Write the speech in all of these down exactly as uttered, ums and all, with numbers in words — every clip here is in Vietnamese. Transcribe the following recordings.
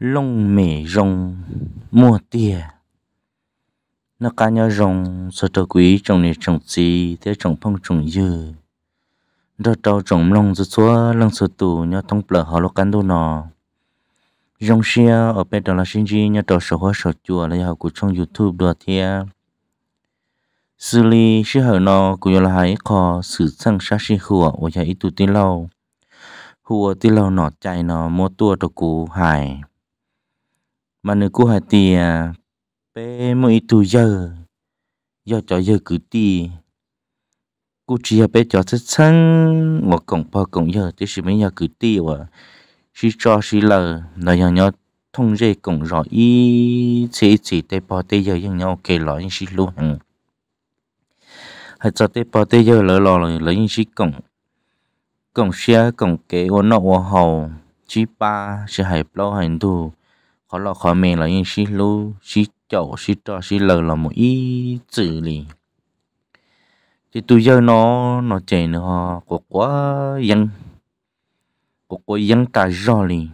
lông mề rồng mua tia nó cá nhau rồng sao cho quý trồng này trồng gì thế trồng phong trồng dư đó trâu trồng lông rồi xóa lông sờ tù nhau thông bờ họ lo cán đồ nọ rồng xia ở bên đó là sinh gì nhau trâu sờ hoa sờ chùa là họ của trong YouTube đồ thia xử lý sự hở nọ của là hai kho sử sang sát sinh hùa ở nhà ít tu tin lâu hùa tin lâu nọ chạy nọ mua tua đồ cụ hải mà nếu cô hải tiề bé mỗi tu giờ giờ cho giờ cứ ti cô chỉ là bé cho rất sáng một cổng bao cổng giờ thì chỉ mấy giờ cứ ti và chỉ cho chỉ lờ là giờ nhau thông dây cổng rõ ý chỉ chỉ tới bao tới giờ nhưng nhau kể lại những chỉ luôn hằng hay cho tới bao tới giờ lỡ lò là lấy những chỉ cổng cổng xe cổng kế ôn nọ ôn hậu chỉ ba chỉ hay bao hành tu họ lo khó mẹ là những chỉ lu chỉ chậu chỉ cho chỉ lờ là một ý chữ liền thì tôi giờ nó nó chạy nữa họ có quá dân có quá dân ta rõ liền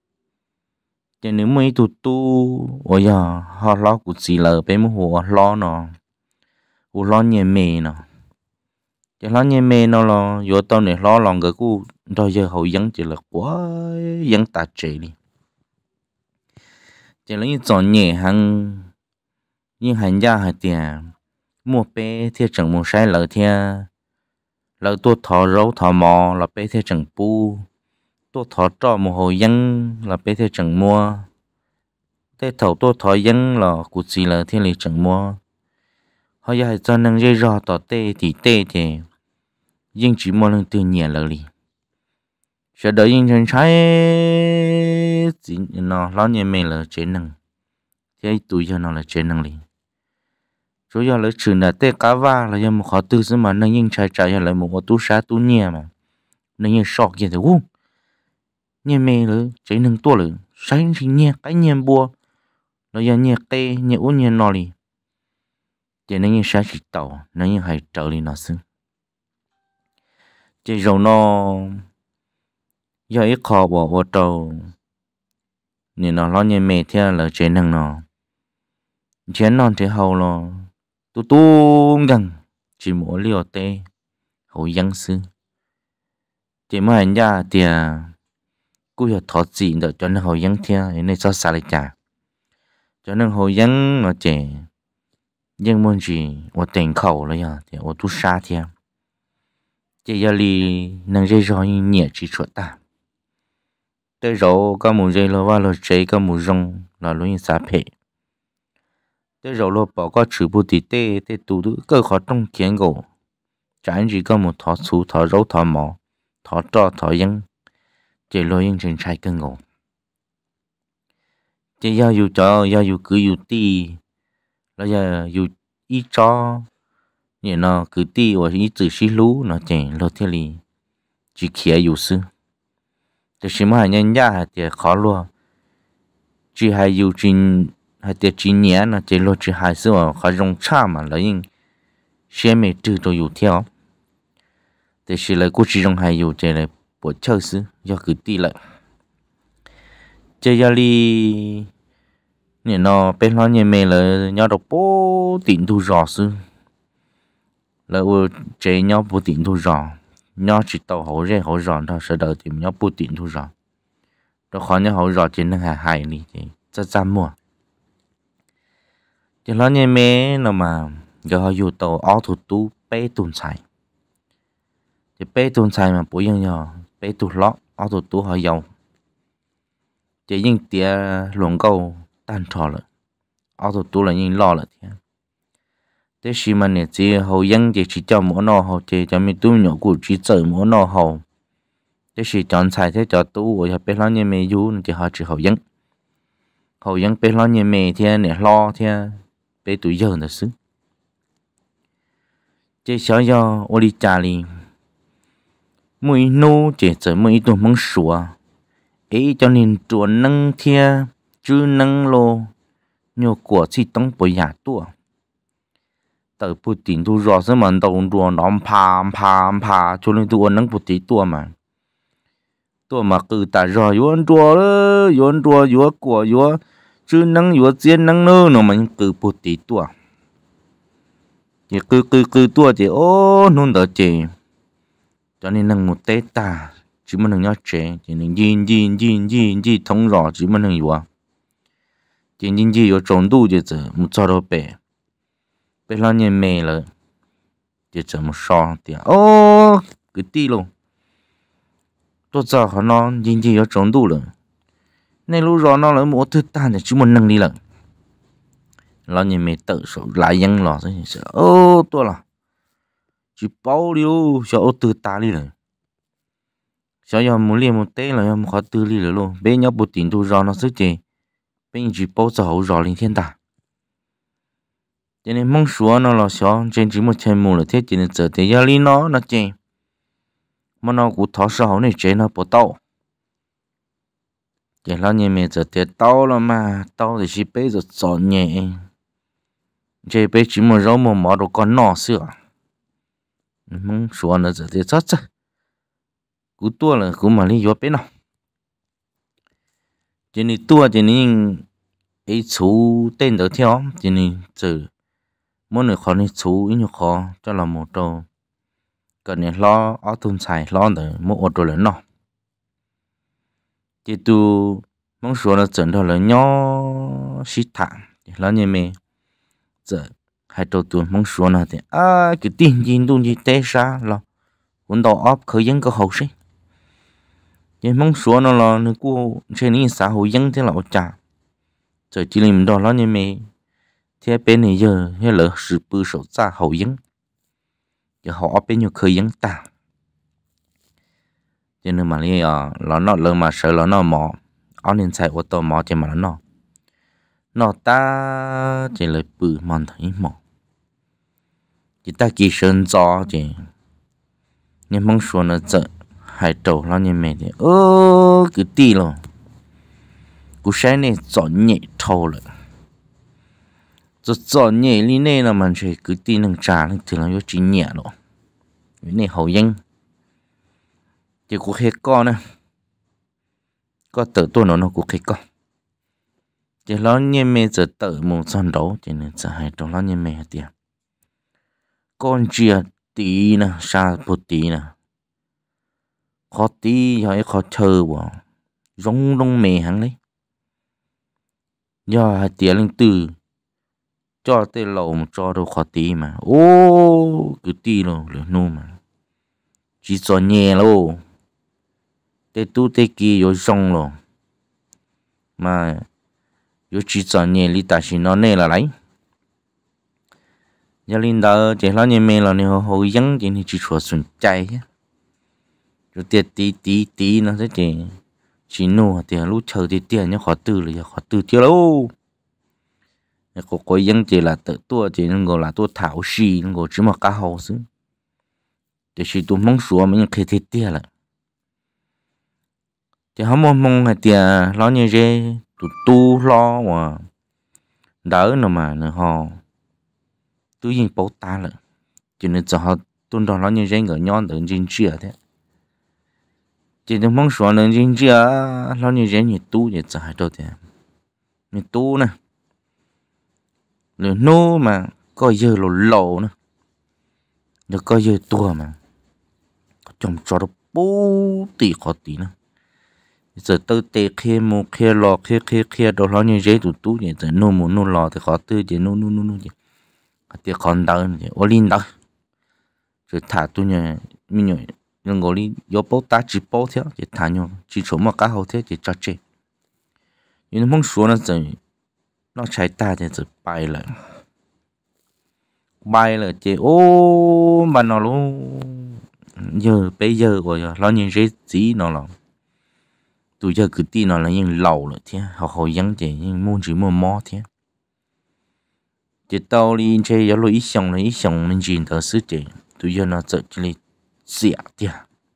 cho nên mấy tụi tu ôi giờ họ lo cũng chỉ lờ bé mua hồ lo nó hồ lo nhẹ mẹ nó cho lo nhẹ mẹ nó lo vô tao này lo lòng cái cu rồi giờ hậu dân chỉ là quá dân ta chạy liền chỉ là những chọn nhẹ hàng những hành gia hay tiền mua bé theo chẳng mua sai lỡ theo lỡ tôi thọ rau thọ mò là bé theo chẳng pu tôi thọ trò một hồi dân là bé theo chẳng mua thế thầu tôi thọ dân là cụ gì là theo lịch chẳng mua họ giờ cho năng dây rò tỏ tê thì tê thì nhưng chỉ mua lần từ nhẹ lỡ đi sẽ đợi những chân trái chỉ nó lo nhẹ mẹ là chế năng thế tụi giờ nó là chế năng liền rồi giờ lấy chuyện là tê cá va là giờ một họ tư xem mà năng những trái trái là một tu sa tu nhẹ mà năng những sọt gì thì u nhẹ mẹ rồi chế năng tua rồi sáng thì nhẹ cái nhẹ bùa rồi giờ nhẹ tê nhẹ u nhẹ nọ đi chế năng những sáng chỉ tàu năng những hay trở đi nó xứ chế rồi nó giờ ít khó bỏ vào tàu nên nó lo nhẹ mẹ theo là chế năng nó chế non thì hậu lo tu tu gần chỉ mỗi liều tê hậu dân sư chỉ mới hành ra thì cú hiểu thọ gì được cho nên hậu dân theo nên cho xa lại trả cho nên hậu dân nó trẻ nhưng muốn gì ở tỉnh khẩu rồi à thì ở tu xa theo chỉ giờ li năng dây rồi nhẹ chỉ chuột ta tới rồi có một dây lo vào lo chế có một rong là luôn xa phê tới rồi lo bỏ có chữ bút tê tê tê tụ tụ cơ khó trong kiến gỗ chẳng chỉ có một thọ sú thọ rau thọ mỏ thọ trò thọ dân chỉ lo những chuyện sai cân gỗ chỉ do dù cho do dù cứ dù ti là giờ dù ít cho nhỉ nó cứ ti và ít chữ xí lú nó chỉ lo thế li chỉ kia dù sư thì xem mà nhân gia thì khó luôn chỉ hay dù trình hay tiệt chỉ nhẹ nó chỉ lo chỉ hay sự khó rong cha mà lấy những xem mấy từ tôi dù theo thì chỉ là cố chỉ rong hay dù chỉ là bộ chơi sự do cứ ti lại chơi giờ đi nè nó bên nó nhẹ mẹ là nhau đọc bố tiền thu rõ sự là chơi nhau bố tiền thu rõ nhau chỉ tàu hậu rẻ hậu rõ thôi sau đó thì nhau bố tiền thu rõ rồi khó nhau hậu rõ chỉ năng hại hại đi thì rất dám mua cho nó nhẹ mẹ nó mà giờ họ dùng tàu áo thủ tú bé tuần xài thì bé tuần xài mà bố dân nhỏ bé tuần lót áo thủ tú họ giàu chỉ những tia luồng câu tan trò rồi áo thủ tú là những lo rồi thì thế khi mà nè chỉ hậu dân thì chỉ cho mỗi nọ hậu thì cho mình tu nhỏ của chỉ chờ mỗi nọ hậu thế khi chọn xài thế cho tu rồi bé nó nhẹ mẹ du thì họ chỉ hậu dân hậu dân bé lo nhẹ mẹ thì nè lo thì bé tuổi giờ là xứ chế xóa do ô đi trà li mũi nô chế trở mũi tụi mong sủa ấy cho nên chuồn nâng thia chứ nâng lô nhiều của chỉ tông bồi giả tua từ bút tiền tu rõ sẽ mà đầu đùa nó pa pa pa cho nên tu nâng bút tí tua mà tua mà cứ ta rồi yuan chùa đó yuan chùa yuan của yuan chứ năng yuan chiến năng nơ nó mình cứ bút tí tua chỉ cứ cứ cứ tua chỉ ô nôn đỡ chỉ cho nên năng một tết ta chỉ mà năng nhớ trẻ chỉ năng nhìn nhìn nhìn nhìn nhìn thông rõ chỉ mà năng yuan chỉ nhìn nhìn yuan trốn đủ chỉ giờ một cho đâu bể bể lo nhìn mê rồi chỉ giờ một so thì ô cứ tí luôn tôi giờ họ nó nhìn nhìn yuan trốn đủ rồi nên lúc đó nó là một thứ ta thì chỉ muốn nâng đi lần lo nhìn mẹ tự số lại dân lò rồi sợ ô tôi là chỉ bao liêu sợ ô từ ta đi rồi sợ giờ muốn liền một té là em khó tư đi rồi luôn bên nhau bút tiền tôi rõ nó sức gì bên chỉ bao giờ hậu rõ lên thiên ta cho nên mong số nó là sợ trên chỉ một chân mù là thế chỉ nên giờ thì giờ đi nó nó chê mà nó cũng tháo sợ này chế nó bỏ tao chỉ lo nhìn mẹ giờ thì tao là mà tao thì chỉ bây giờ chọn nhẹ chỉ bây chỉ một rau một mỏ đồ con nọ sữa mong số nó giờ thì chắc chắc cú tua là cú mà đi vô bên nào chỉ nên tua chỉ nên ấy chú tên được theo chỉ nên giờ mỗi người khó nên chú ít nhiều khó cho là một đồ cần nên lo ở thôn xài lo để mỗi ô tô lớn nọ chỉ tu mong số là dẫn đó là nhỏ xí thẳng là như mẹ giờ hai đầu tuần mong số là thì à cái tiền gì đâu gì té ra là quân đầu ấp khởi dân có hậu sinh nhưng mong số nó là nó cô trên những xã hội dân thế là ở trả giờ chỉ làm đó là như mẹ thế bên này giờ hay là sự bự sổ xã hậu dân giờ họ bên nhiều khởi dân ta cho nên mà đi à nó nó lớn mà sợ nó mò ở nên chạy ô tô mò cho mà nó nó ta chỉ là bự mòn thấy mò chỉ ta kỳ sơn gió chỉ nhưng mong số nó sợ hai đầu nó như mẹ thì ơ cứ đi rồi cú sáng này chọn nhẹ thâu rồi rồi chọn nhẹ đi này là mình sẽ cứ đi nâng trà lên thì nó chỉ nhẹ rồi cái này hậu dân chỉ có hết con nè có tự tôi nó nó cũng hết con chỉ nó như mẹ giờ tự một son đấu chỉ nên giờ hai đầu nó như mẹ tiền con chia tí nè xa một tí nè khó tí rồi khó chờ bỏ giống đông mẹ hắn đấy do hai tiếng lên từ cho tới lầu một cho đâu khó tí mà ô cứ tí rồi lửa nô mà chỉ cho nhẹ luôn tê tu tê kia yo rong rồi mà yo chỉ cho nhẹ li ta chỉ nó nè là lấy giờ linh đó chỉ lo nhẹ mẹ là nè hồ dân chỉ ni chỉ cho xuân chạy nhá rồi tiệt tí tí tí nó sẽ chỉ chỉ nô thì lúc chờ thì tiền nhá khó tư rồi khó tư tiêu lâu có có dân chỉ là tự tua chỉ nên gọi là tua thảo xì nên gọi chỉ mà cá hồ xứ thì chỉ tụi mong số mình khi thì tiền lại thì họ mong mong là tiền lo như thế tụi tu lo mà đỡ nữa mà nữa họ tự nhiên bảo ta lại cho nên cho họ tuân đó lo như thế người nhon tự nhiên chia thế chỉ tụi mong số tự nhiên chia lo như thế như tu như trái đâu thế như tu nè rồi nô mà coi giờ lồ lồ nữa rồi coi giờ tua mà trong cho nó bố tỷ khó tí nữa giờ tôi tê kia một kia lò kia kia kia đó nó như thế tụt tụt vậy giờ nô một nô lò thì khó tư thì nô nô nô nô gì thì còn đau thì ô linh đau rồi thả tôi nhờ mình nhờ nhưng ngồi đi vô bố ta chỉ bố theo thì thả nhau chỉ số một cái hậu thế thì cho chết nhưng mong số nó giờ nó chạy ta thì giờ bay lại bay là chị ô mà nó luôn giờ bây giờ rồi nó như thế gì nó là tụi giờ cứ tin nó là những lầu rồi thế họ họ dân thì những môn chỉ mua mò thế chỉ tao đi chơi giờ lo ít xong là ít xong mình chỉ thở sức chị tụi giờ nó sợ chỉ xỉa thế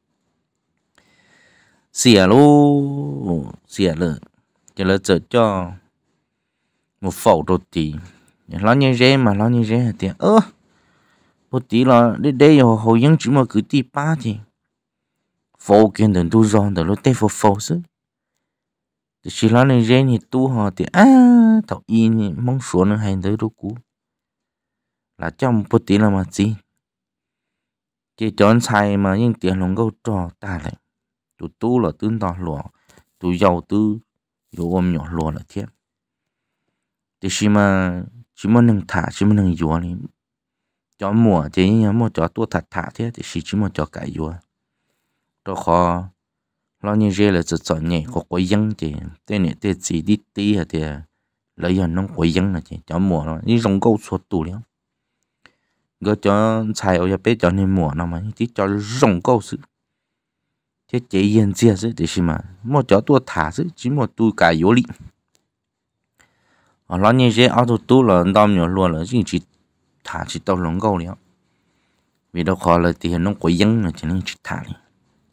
xỉa luôn xỉa rồi chỉ là sợ cho một phẩu đồ tí nó như thế mà nó như thế thì ơ một tí là đây đây họ họ dân chỉ mà cứ tí ba thì phô kiến đừng tu rong đừng lúc tết phô phô chứ thì chỉ là nên dễ thì tu họ thì à thầu y thì mong số nó hay tới đâu cũ là trong một tí là mà gì chỉ chọn sai mà những tiền lòng câu trò ta lại tụ tu là tương tỏ lụa tụ giàu tư dù ôm nhỏ lụa là thiệt thì chỉ mà chỉ mà nâng thả chỉ mà nâng dùa này cho mùa chỉ như mà cho tua thả thả thế thì chỉ chỉ mà cho cái dùa đó khó lo như thế là chỉ chọn nhẹ có quấy dân thì tên này tên gì đi tí thì lấy giờ nó quấy dân là chỉ cho mùa nó đi rong câu suốt tụ liền cái cho xài ở bên cho nên mùa nào mà tí cho rong câu sự thế chế yên chia sự thì mà một cho tua thả sự chỉ một tu cái yếu lý lo như thế auto tu là đom nhỏ luôn là chỉ thả chỉ tao rong câu liền vì đâu khó là thì nó quấy dân là chỉ nên chỉ thả đi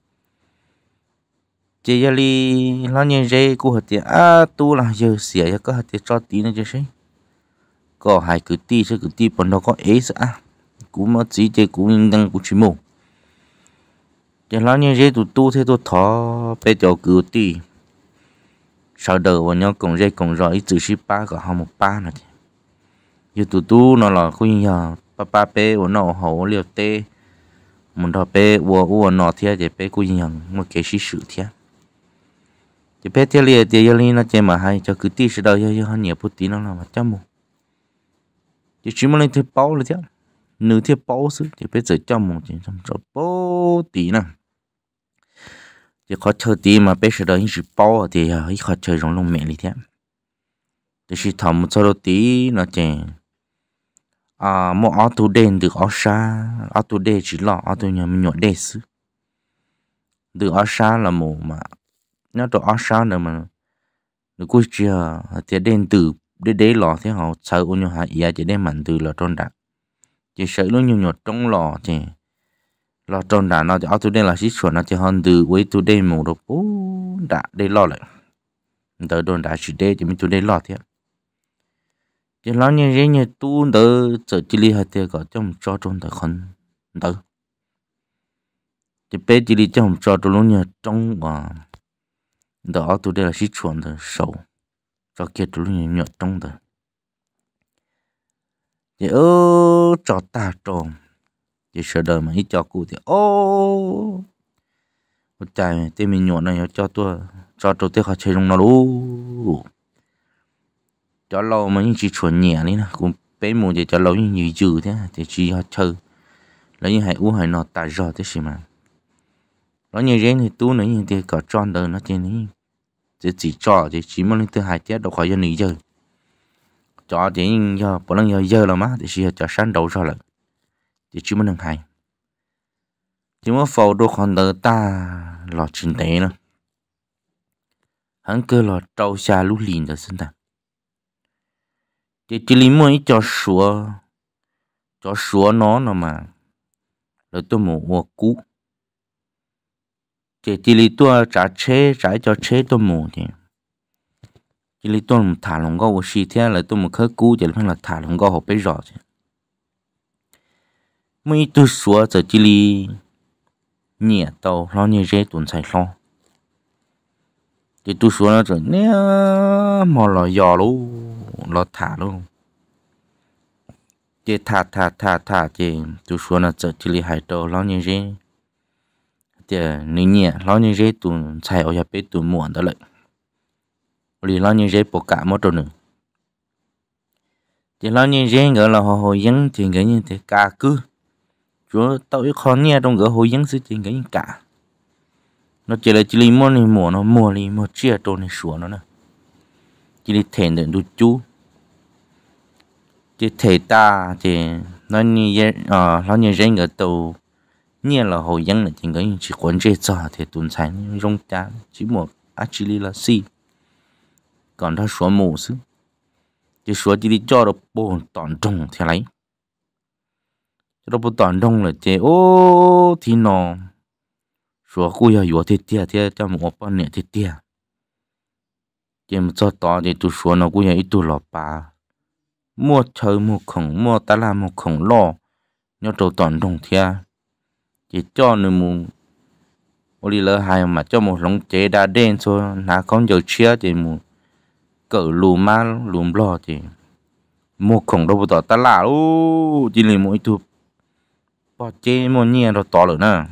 chỉ giờ li lo như thế cô hạt tiền à tu là giờ xỉa có hạt tiền cho tí nữa chứ gì có hai cứ tí chứ cứ tí bọn nó có ấy sao cú mà chỉ chơi cú đang cú chỉ mù cho lo như thế tụi tu thế tụi thọ bây giờ cứ tí sau đầu bọn nhau cùng dây cùng rồi chữ ship ba có họ một ba này giờ tụi tu nó là có như giờ ba ba bé bọn nó hậu liều tê mình đó bé uo uo nó thế thì bé có như giờ một cái sự sự thế thì bé thế liệt thì giờ li nó chơi mà hay cho cứ tí sau đầu giờ họ nhiều phút tí nó là một trăm mù chỉ chỉ mà lên thứ bao là thế nửa thiết bao sức thì bây giờ cho một chuyện trong chỗ bao tí nè thì khó chơi tí mà bây giờ đó những sự bao thì ít khó chơi rong lông mẹ đi thế thì chỉ thầm một số tí nó chè à một auto đen được auto auto đen chỉ là auto nhà mình nhỏ đen sức được auto là một mà nó được auto nữa mà được cuối chưa thì đen từ để để lò thế họ sợ ôn nhau hại giá chỉ đem mạnh từ là tròn đạn chỉ sợ nó nhiều nhọt trong lò thì lò tròn đạn nó thì auto đen là xí chuẩn nó chỉ hơn từ với tu đen mù đồ bố đã để lò lại đỡ đòn đã chỉ để chỉ mình tu đen lò thế chỉ lo như thế như tu đỡ giờ chỉ li hạt thì có trong cho trong đời khẩn đỡ chỉ bé chỉ li trong cho trong lúc như trong và đỡ auto đen là xí chuẩn rồi sầu cho kia trong lúc như nhọt trong đời thì ơ cho ta tròn thì sợ đời mà ít cho cụ thì ô một trái thì mình nhọn này cho tôi cho tôi tiếc họ chơi trong nó luôn cho lâu mà những chỉ chuẩn nhẹ đi nè cũng bé mù thì cho lâu như nhiều dữ thế thì chỉ họ chơi lấy như hai u hai nọ tài rõ thế gì mà nó như thế thì tu nữa như thế có tròn đời nó trên này chỉ chỉ cho thì chỉ muốn lên thứ hai tiết đâu khỏi cho nghỉ chơi cho thì giờ bọn nó giờ giờ là má thì chỉ cho sáng đầu rồi là thì chỉ muốn đừng hay chỉ muốn phẫu đồ còn đỡ ta lọt trình tế nữa hắn cơ lọt trâu xa lũ lìn rồi xin ta thì chỉ lý muốn cho sủa cho sủa nó nào mà rồi tôi muốn mua cú thì chỉ lý tôi trả chế trả cho chế tôi mua thì chỉ lý tôi một thả lòng gấu xì thế là tôi một khơi cú chỉ là thả lòng gấu học bây giờ chứ mấy tôi sủa giờ chỉ lý nhẹ tàu lo như dễ tuần sai lo thì tôi sủa nó rồi nè mà lo giò luôn lo thả luôn thì thả thả thả thả thì tôi sủa nó giờ chỉ lý hai tàu lo như dễ thì nếu nhẹ lo như dễ tuần sai ở nhà bé tuần muộn đó lại vì lo như dễ bỏ cả một tuần nữa thì lo như dễ gọi là hồi hồi dân thì cái như thế cả cứ chúa tao ít khó nghe trong cái hồi dân sự tình cái cả nó chỉ là chỉ là mua này mua nó mua đi mua chia đồ này sủa nó nè chỉ là thèn được đôi chú chỉ thể ta thì nó như vậy à nó như vậy người tàu nghe là hồi dân là chỉ cái chỉ quan chế cho thì tuần sáng rong cha chỉ một actually là si còn它说某事就说这里叫的不当中起来这都不当中了这哦天呐说故要有这爹爹叫我帮你这爹这么做到的都说呢故要一度老爸mua chơi mua khổng mua ta làm mua khổng lo nhớ đầu toàn đồng thia chỉ cho nên mua ô đi lỡ hai mà cho một lồng chế đa đen cho nà con giờ chia thì một cỡ lù má lùm lo thì một khổng đâu bỏ ta là ô chỉ là mỗi tụ bỏ chế một nhẹ rồi to rồi nè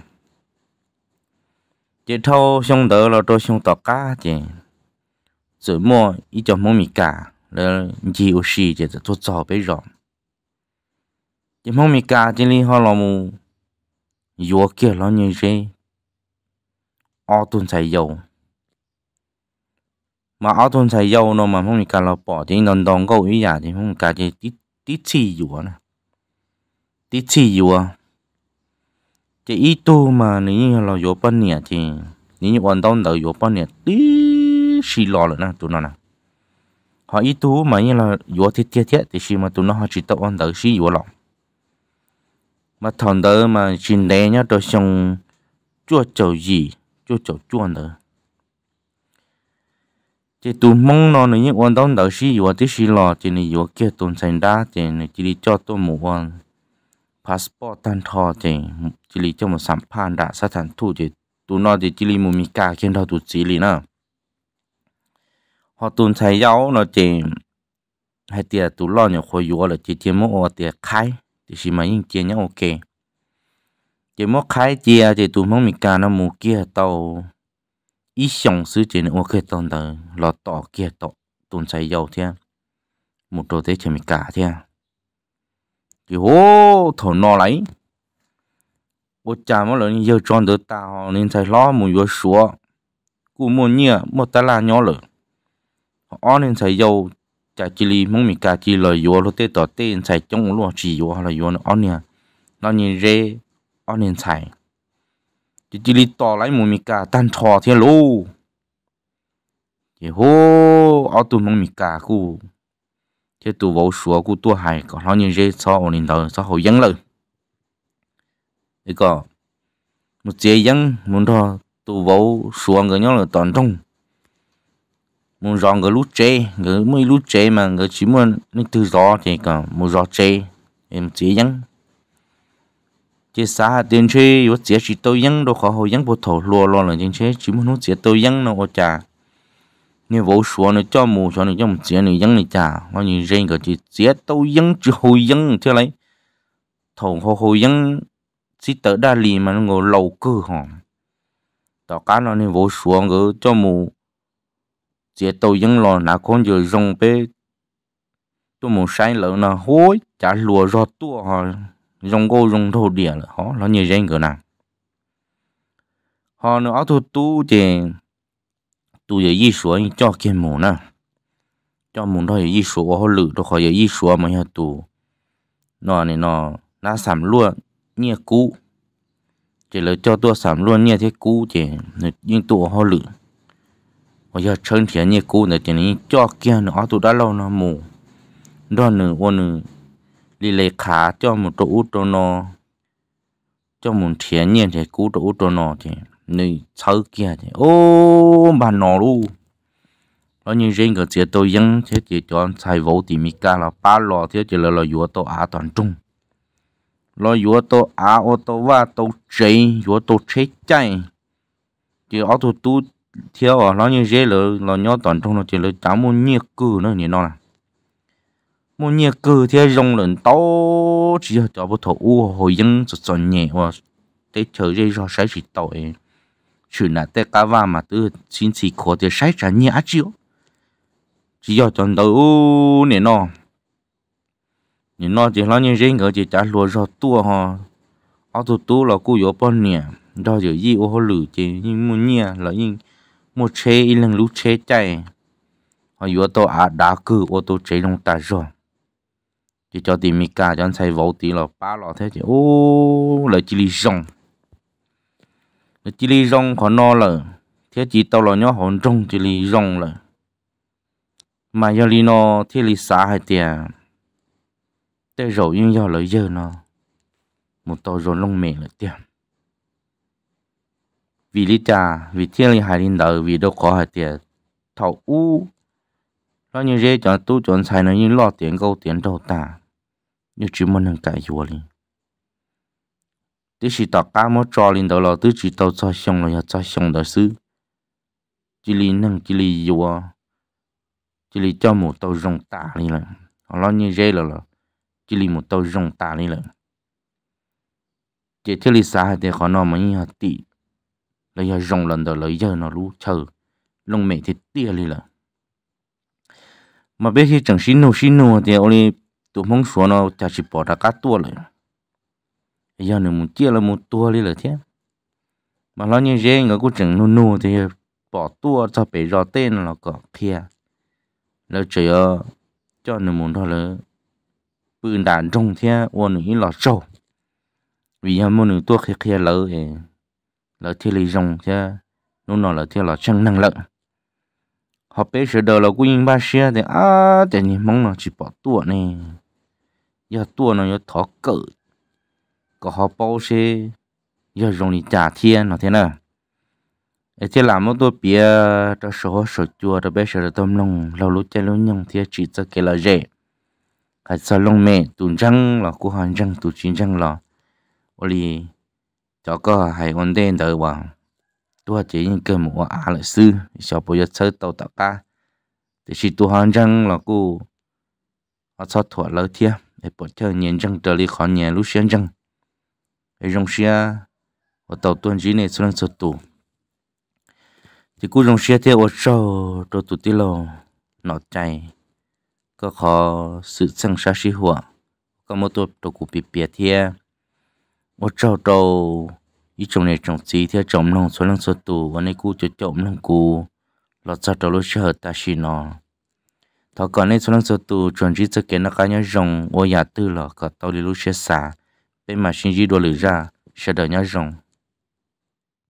chế thâu xong đỡ là tôi xong tỏ cá thì rồi mua ít cho mua mì cả là nhiều xì thì tôi cho bây giờ chế mua mì cả chỉ là họ làm một vừa kia nó như thế ô tuần xài dầu mà ô tuần xài dầu nó mà mua mì cả là bỏ thì non đòn câu ý giả thì mua mì cả thì tí tí chi dầu nè tí chi dầu chỉ ít tu mà nếu như là dầu bao nhiêu thì nếu như quan tâm tới dầu bao nhiêu tí xì lò rồi nè tụi nó nè họ ít tu mà như là dầu thiết thiết thiết thì xì mà tụi nó họ chỉ tập quan tới xì dầu lỏng mà thằng đó mà chuyện đấy nhá tôi xong chua chầu gì chua chầu chuan đó chỉ tụi mong nó nếu như quan tâm tới xì dầu tí xì lò thì này dầu kia tụi thành đá thì này chỉ đi cho tôi một quan passport tan thọ thì chỉ lý cho một sản phẩm đã sát thành thu thì tụi nó thì chỉ lý một mì cá khiến thao tụt chỉ lý nữa họ tụi thầy giáo nó chỉ hay tiệt tụi lo nhiều khối yếu là chỉ chỉ mỗi tiệt khai thì chỉ mà những chuyện nhá ok chỉ mỗi khai chia thì tụi mong mì cá nó mua kia tàu ít xong sự chỉ nó ok tao đó là tỏ kia tỏ tụi thầy giáo thế một đồ thế chỉ mì cá thế thì hô thổ nó lấy ô cha mà lần giờ chọn được tao nên phải lo một yếu số cú mua nhia một ta là nhỏ rồi họ nên phải dầu chả chỉ li mong mình cả chỉ lời yếu lo tê tỏ tên phải trong luôn chỉ yếu là yếu nó nhia nó nhìn rê họ nên phải chỉ chỉ li tỏ lấy một mình cả tan thò thế lô thì hô ở tụi mong mình cả cú thế tụi vô số của tụi hải có nó như thế sao nên tao sao hồi dânเลยcái có một chế dân muốn đó tụi vô số người nhau là toàn trong muốn rong người lút chế người mới lút chế mà người chỉ muốn nên từ gió thì cả một gió chế em chế dân chế xã tiền chế yếu chế chỉ tôi dân đâu khó hồi dân bộ thổ lùa lo là chính chế chỉ muốn nó chế tôi dân nó chả nếu vô số nó cho mù cho nó cho một chuyện này dân này chả nó như riêng cái chỉ chết tôi dân chứ hồi dân thế lấy thầu hồi hồi dân chỉ tới đa lì mà nó ngồi lầu cơ hòm tao cá nó nên vô số cái cho mù chết tôi dân lo nãy con giờ rong bé tôi một sai lỡ nó hối chả lùa rót tua họ rong cô rong thổ địa là họ nó như riêng cái nào họ nó áo thô tu thì tụi giờ y số cho kia mù nè cho mù thôi y số họ lử đó khỏi giờ y số mà nhà tụ nó này nó nó sắm luôn nhẹ cũ chỉ là cho tôi sắm luôn nhẹ thế cũ chỉ nhưng tụ họ lử bây giờ chân thiệt nhẹ cũ này chỉ này cho kia nó tụ đã lâu nó mù đó nữa ôn nữa đi lấy khá cho một chỗ út cho nó cho một thiệt nhẹ thế cũ chỗ út cho nó thì nơi sau kia thì ô bà nó luôn nó như riêng cái chuyện tôi dân thế thì chọn xài vũ thì mi ca là ba lò thế chỉ là là yếu tố á toàn trung là yếu tố á ô tô và tô chế yếu tố chế chạy thì ô tô tu theo ở nó như riêng là là nhỏ toàn trung nó chỉ là chả muốn nhiệt cử nữa nhỉ nó là muốn nhiệt cử theo rong lần to chỉ cho bộ thổ u hồi dân sụt sụt nhẹ và để chờ dây cho sai chỉ tội chuyện là tất cả và mà từ xin chỉ có thể sai trả nhẹ chịu chỉ do chọn đâu nè nó nè nó chỉ lo như riêng ở chỉ trả lúa rồi tua họ ở tụ tu là cô yếu bao nhiêu đó giờ gì ô họ lử chỉ nhưng muốn nhẹ là nhưng một chế in lần lú chế chạy họ yếu tố à đá cử ô tô chế trong ta rồi chỉ cho tìm mình cả cho xài vô tí là ba lọ thế chứ ô lại chỉ li rong chỉ li rong họ no là thế chỉ tao là nhớ hồn rong chỉ li rong là mà giờ li nó thế li xả hay tiền thế rồi nhưng giờ lấy giờ nó một tàu rồi lông mẹ là tiền vì lý cha vì thiên li hải linh đạo vì đâu có hay tiền thầu u nó như thế cho tu chọn xài nó như lo tiền câu tiền đâu ta như chỉ muốn nâng cải vô đi tí chỉ tao cá mua trò lên đầu là tí chỉ tao cho xong là cho xong đó xứ chỉ li nâng chỉ li yêu chỉ li cho một tàu rong tả đi là họ lo như dễ là là chỉ li một tàu rong tả đi là chỉ theo li xa thì họ nói mấy hạt tỷ là giờ rong lần đầu lấy giờ nó lú chờ lông mẹ thì tia đi là mà bây khi chẳng xin nô xin nô thì ông đi tụi mong số nó chả chỉ bỏ ra cá tua rồi giờ nữa muốn chia là một tua đi là thế mà lo như dễ người cũng chẳng nô nô thì bỏ tua cho bé rõ tên là có kia là chỉ ở cho nên muốn đó là bự đàn trong thế ôn ý là sâu vì ham muốn tua kia kia lỡ thì lỡ thì lấy rong thế nó nó là thế là chẳng năng lượng họ bé sửa đầu là quy ba xe thì à thì nhìn mong nó chỉ bỏ tua này giờ tua nó giờ thọ cỡ có họ bao xe giờ rong đi trả thiên nó thế nào thế làm mộtตัวเปียจะสอสจัวจะไปเสด็จต้มลงเรารู้ใจรู้ยังที่จีจะเกล้าเจให้สลงเมตุนจังหรอกูหันจังตุจินจังหรอวันนี้เจ้าก็ให้คนเดินเดินว่าตัวจีนเกิดมัวอะไรซื้อชอบไปยัดเชื้อตัวตะกาแต่ชีตัวหันจังหรอกูเอาชอบถั่วเลยเทียไอ้ปวดเธอเนียนจังเจอรีขอเนียนรู้เสียงจังไอ้รงเสียว่าตัวตัวจีนเนี่ยส่วนสุดตัวthì cú rong xe theo ở sau rồi tụt tí lò nọ chạy có khó sự sang sát sĩ hỏa có một tổ tổ cụ bị bịa theo ở sau đầu ý trong này trong gì theo trong lòng số lần số tù và này cú cho trong lòng cú lọt ra đầu lúc chờ ta xí nó thọ còn này số lần số tù chuẩn chỉ cho cái nó cá nhau rong ở nhà tư lò có tàu đi lúc xe xả bên mà xin gì đồ lử ra sẽ đợi nhau rong